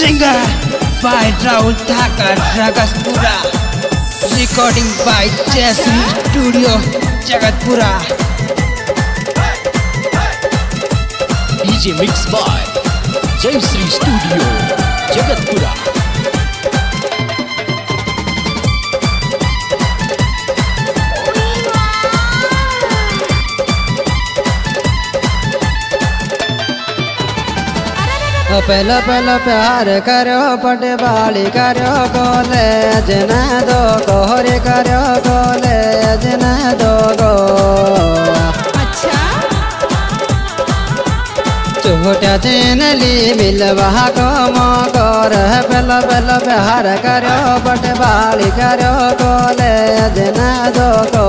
Singer by Rahul Thakur, Ragaspura. Recording by Jasmine Studio, Jagatpura. DJ mixed by Jayshree Studio, Jagatpura. पहला पहला प्यार करो पटवाली करो college न दो कोहरे करो कॉलेज न दो गो। अच्छा छोटा चैनली मिलवा को मोकर पहला पहला प्यार करो पटवाली करो कॉलेज न दो गो।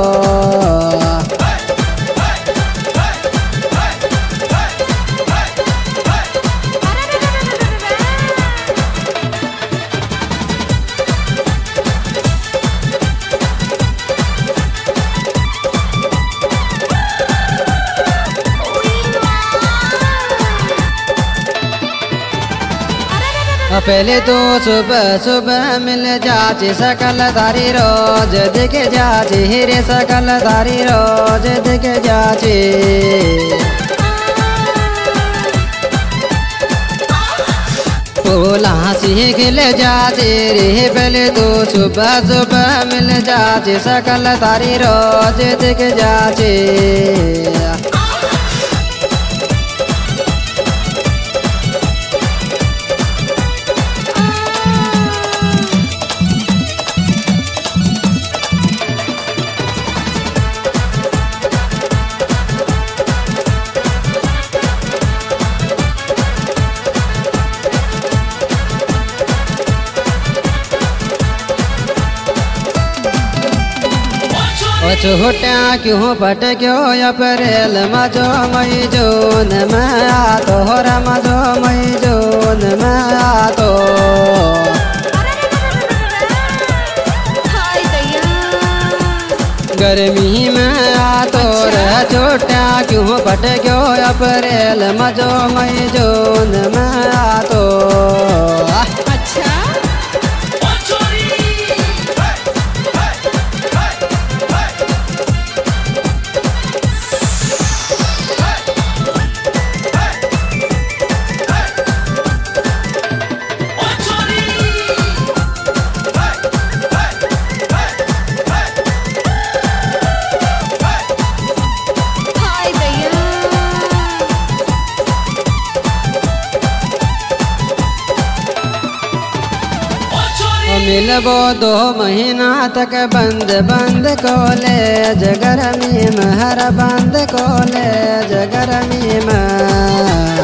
पहले तो सुबह सुबह मिल जाची सकल धारी रोज दिख जाची हीरे सकल धारी रोज दिख जाची। फूला सीख ले जाची रे पहले तो सुबह सुबह मिल जाची सकल धारी रोज दिख जाची। छोटा क्यों पट क्यों अप्रैल मजो मई जून में आ तो मजो मई जून में आ तो। गर्मी में आ तो रह छोटा क्यों पट क्यों अप्रैल मजो मई जून में आ तो। मिलबो 2 महीना तक बंद बंद कॉलेज गर्मी में हर बंद कॉलेज गर्मी में।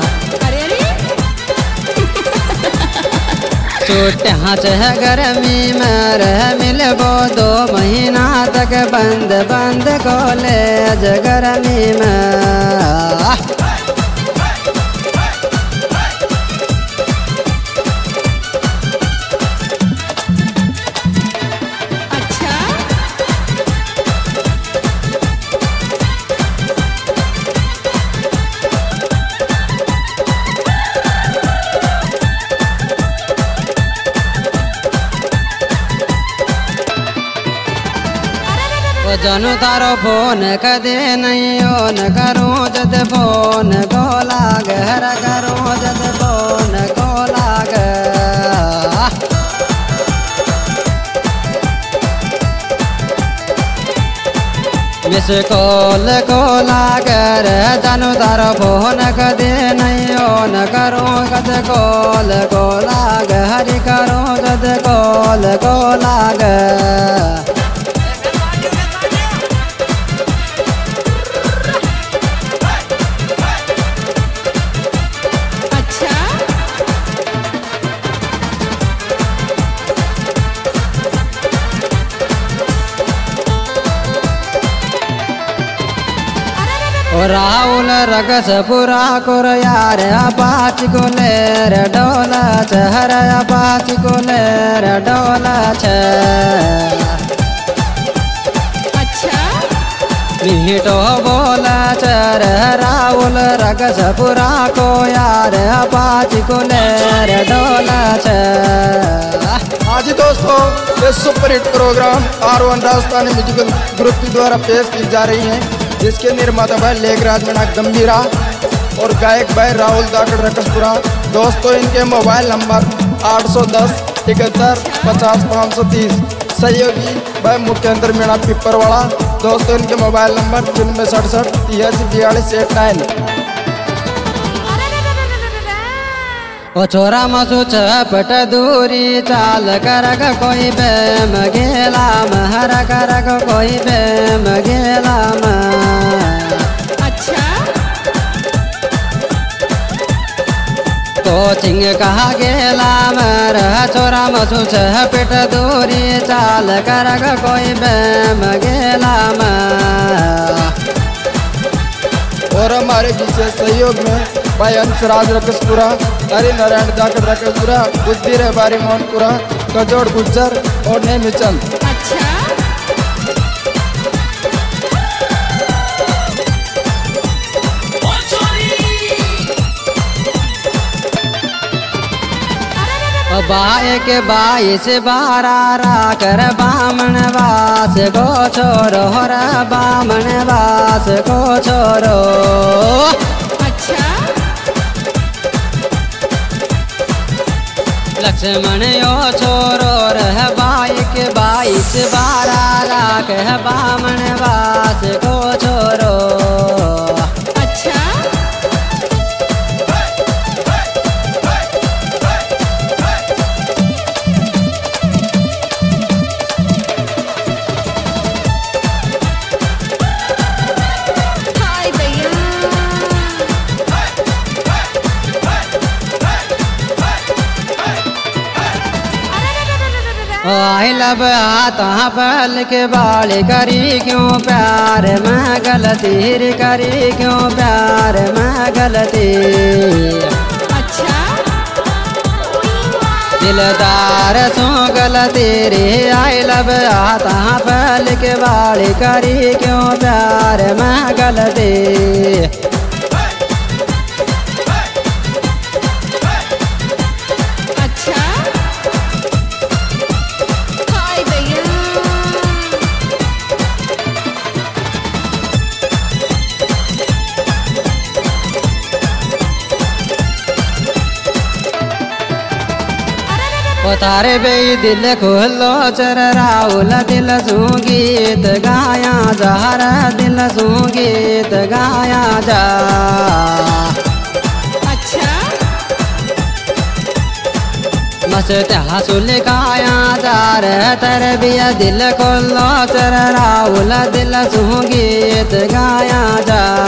छोटा चह गर्मी में रह मिलबो 2 महीना तक बंद बंद कॉलेज गर्मी में। जानू तारो फोन कदे नहीं ओन करूँ जद फोन को लाग हर करूँ जद फोन को लाग। मिस कॉल को लागर जानू तारो फोन कदे नहीं ओन करूँ कद कॉल को लाग हरि करूँ जद कॉल को लाग। राहुल रगस पुरा कोर यार अपाच को लेर डोला चहर अपाच को लेर डोला छ। मीठो बोल चर राहुल रगसपुरा को यार पाँच को लेर डोल आज दोस्तों ये super hit programme R1 Rajasthani musical group के द्वारा पेश की जा रही है, जिसके निर्माता भाई लेखराज मीणा गंभीरा और गायक भाई राहुल दाकड़ रकसपुरा। दोस्तों इनके मोबाइल नंबर 810 71 50 530। सहयोगी भाई मुख्येंद्र मीणा पिपरवाड़ा। दोस्तों इनके मोबाइल नंबर 067 83 42 89। ओ छोरा मसु चपट दूरी चाल करग कोई बेम गेला महर करग कोई बेम गेला अच्छा कोचिंग कहा गेला मर छोरा मसु चपट दूरी चाल करग कोई बेम गेला और हमारे विशेष सहयोग में भाई अंशराज रकसपुरा, हरि नारायण दाकड़ रकसपुरा, बुद्धि रहबारी मोहनपुरा, कजोड़ गुज्जर और नेमिचंद। अच्छा बाए के 22 बारा कर बामन वास को छोरो रा बामन वास को छोरो। अच्छा लक्ष्मण यो छोरो रह बाई के 22 बारा कह बामन वास को छोरो। अच्छा हाय भैया आई लब आता पल के बाल करी क्यों प्यार मैं गलती करी क्यों प्यार मैं गलती। अच्छा दिलदार सो गलती रे आई लब आता पल के बाल करी क्यों प्यार मैं गलती। अच्छा हाय भैया तारे बे दिल खोलो चर राहुल दिल सू गीत गाया जहर दिल सू गीत गाया जा। अच्छा मस्त हंसुल गाया जा रे तरबिया दिल खोलो चर राहुल दिल सू गीत गाया जा।